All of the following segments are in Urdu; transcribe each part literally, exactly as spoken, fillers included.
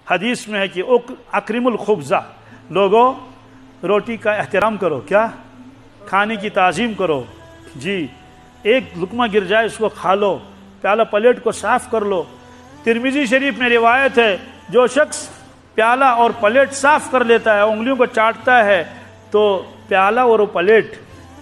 حدیث میں ہے کہ اکرم الخبزہ، لوگوں روٹی کا احترام کرو، کیا کھانے کی تعظیم کرو، جی ایک لقمہ گر جائے اس کو کھا لو، پیالہ پلیٹ کو صاف کر لو۔ ترمذی شریف میں روایت ہے جو شخص پیالہ اور پلیٹ صاف کر لیتا ہے، انگلیوں کو چاٹتا ہے، تو پیالہ اور وہ پلیٹ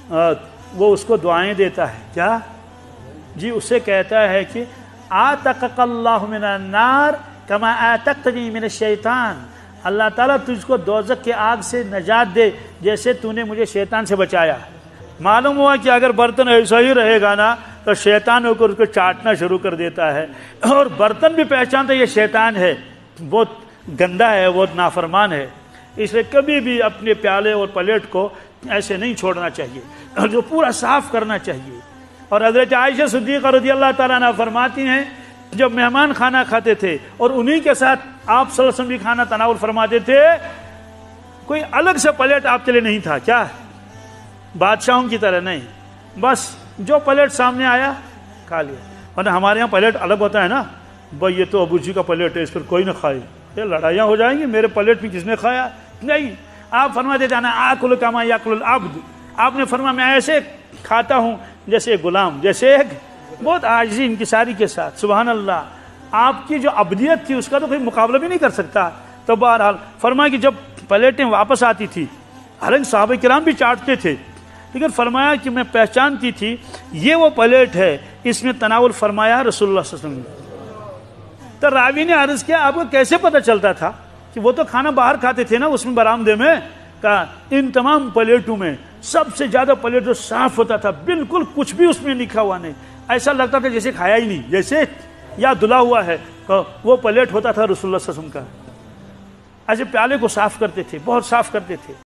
وہ اس کو دعائیں دیتا ہے، کیا جی اسے کہتا ہے کہ آتقک اللہ من النار کما آتقتنی من الشیطان، اللہ تعالیٰ تجھ کو دوزخ کے آگ سے نجات دے جیسے تو نے مجھے شیطان سے بچایا۔ معلوم ہوا کہ اگر برتن ایسا ہی رہے گا نا تو شیطان ہو کر اس کو چاٹنا شروع کر دیتا ہے، اور برتن بھی پہچانتا ہے یہ شیطان ہے، بہت گندا ہے، بہت نافرمان ہے۔ اس لیے کبھی بھی اپنے پیالے اور پلیٹ کو ایسے نہیں چھوڑنا چاہیے، جو پورا صاف کرنا چاہیے۔ اور حضرت عائشہ صدیقہ رضی اللہ تعالیٰ عنہ فرماتی ہیں جب مہمان کھانا کھاتے تھے اور انہی کے ساتھ آپ صلی اللہ علیہ وسلم بھی کھانا تناول فرماتے تھے، کوئی الگ سے پلیٹ آپ کے لیے نہیں تھا، کیا بادشاہوں کی طرح نہیں، بس جو پلیٹ سامنے آیا کھا لیا۔ ورنہ ہمارے یہاں پلیٹ الگ ہوتا ہے نا، بھائی یہ تو ابو جی کا پلیٹ ہے، اس پر کوئی نہ کھائے، یہ لڑائیاں ہو جائیں گی، میرے پلیٹ میں کس نے کھایا؟ نہیں، آپ فرماتے جانا آکل کما یاکل العبد، آپ نے فرمایا میں ایسے کھاتا ہوں جیسے ایک غلام، جیسے ایک بہت عاجزی انکساری کے ساتھ۔ سبحان اللہ، آپ کی جو عبدیت تھی اس کا تو کوئی مقابلہ بھی نہیں کر سکتا۔ تو بہرحال فرمایا کہ جب پلیٹیں واپس آتی تھی، حالانکہ صحابہ کرام بھی چاٹتے تھے، لیکن فرمایا کہ میں پہچانتی تھی یہ وہ پلیٹ ہے، اس میں تناول فرمایا رسول اللہ صلی اللہ علیہ وسلم۔ تو راوی نے عرض کیا آپ کو کیسے پتہ چلتا تھا؟ کہ وہ تو کھانا باہر کھاتے تھے نا اس میں برآمدے میں۔ کہا ان تمام پلیٹوں میں سب سے زیادہ پلیٹ جو صاف ہوتا تھا، بالکل کچھ بھی اس میں لکھا ہوا نہیں، ایسا لگتا تھا جیسے کھایا ہی نہیں، جیسے یا دھلا ہوا ہے، وہ پلیٹ ہوتا تھا رسول اللہ صلی اللہ علیہ وسلم کا۔ ایسے پیالے کو صاف کرتے تھے، بہت صاف کرتے تھے۔